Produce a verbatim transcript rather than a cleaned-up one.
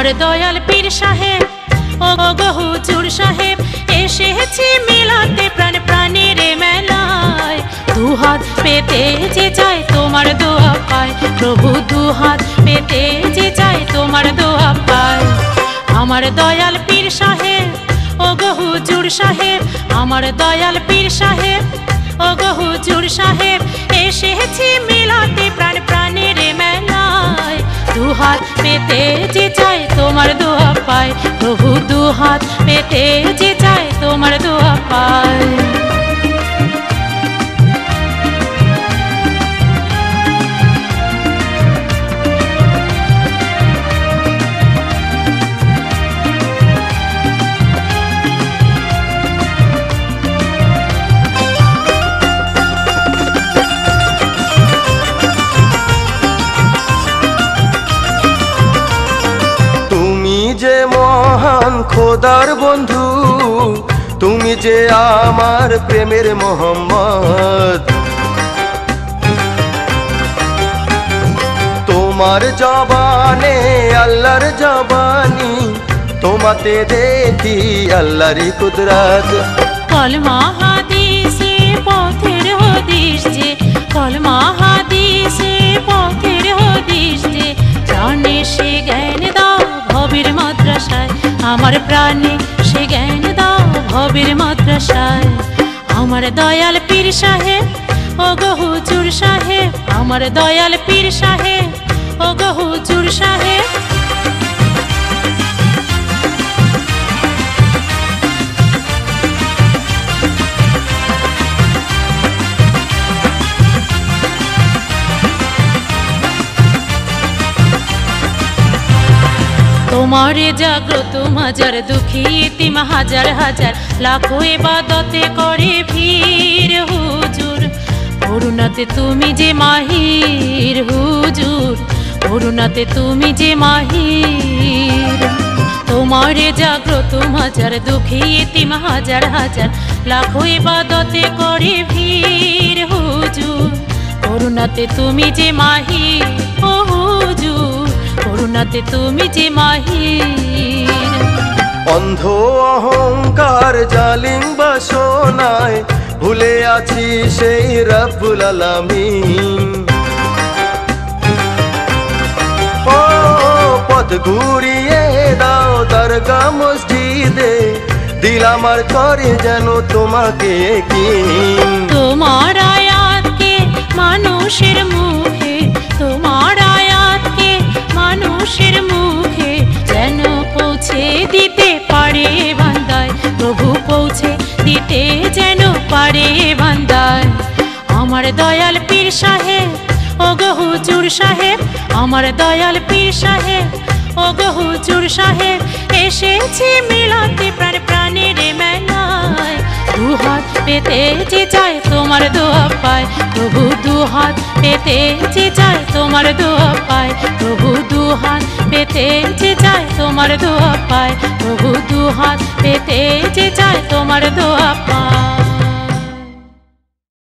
আমার দয়াল পীর সাহেব ও গো হুজুর সাহেব এসেছি মিলাতে প্রাণ প্রাণের মেলায়। দুহাত পেতে যে চায় তোমার দোয়া পায় প্রভু, দুহাত পেতে যে চায় তোমার দোয়া পায়। আমার দয়াল পীর সাহেব ও গো হুজুর সাহেব, আমার দয়াল পীর সাহেব ও গো হুজুর সাহেব এসেছি মিলাতে প্রাণ প্রাণের মেলায়। দুহাত পেতে যে চায় তোমার দোয়া পায় প্রভু, দুহাত পেতে যে চায় তোমার দোয়া পায়। যে মহান খোদার বন্ধু, তুমি যে আমার প্রেমের মোহাম্মদ। তোমার জবানে আল্লাহর জবানি, তোমাতে দেখি আল্লাহর কুদরত। কলমা হাদিসে পথের হদিস যে, কলমা হাদিসে পথের হদিস যে, জানে সে জ্ঞান দাও ভবের মাদ্রাসায়। আমার প্রাণে সে জ্ঞান দাও ভবের মাদ্রাসায়। আমার দয়াল পীর সাহেব ও গো হুজুর সাহেব, আমার দয়াল পীর সাহেব ও গো হুজুর সাহেব। তোমারে জাগ্রত মাজার দুঃখী ইতিম হাজার হাজার লাখো ইবাদতে করে ভিড় হুজুর। করুণাতে তুমি যে মাহির হুজুর, করুণাতে তুমি যে মাহির। তোমারে জাগ্রত মাজার দুঃখী ইতিম হাজার হাজার লাখো ইবাদতে করে ভিড় হুজুর। করুণাতে তুমি যে মাহির ও হুজুর, করুণাতে তুমি যে মাহির। অন্ধ অহংকার জালিম বাসনায় ভুলে আছি সেই রব্বুল আলামিন। ও পথ ঘুরিয়ে দাও দরগা মসজিদে, দিল আমার করে যেন তোমাকে কিন। তোমার আয়াতকে মানুষের মুখে, তোমার আয়াতকে মানুষের মুখে যেন পৌঁছে দিতে পারে বান্দায় প্রভু, পৌঁছে দিতে যেন পারে বান্দায়। আমার দয়াল পীর সাহেব ও গো হুজুর সাহেব, আমার দয়াল পীর সাহেব ও গো হুজুর সাহেব এসেছি মিলাতে প্রাণ প্রাণের মেলায়। দুহাত পেতে যে চায় তোমার দোয়া পায় প্রভু, দুহাত পেতে যে চায় তোমার দোয়া পায় প্রভু, দুহাত পেতে যে চায় তোমার দোয়া পায় প্রভু, দুহাত পেতে যে চায় তোমার দোয়া পায়।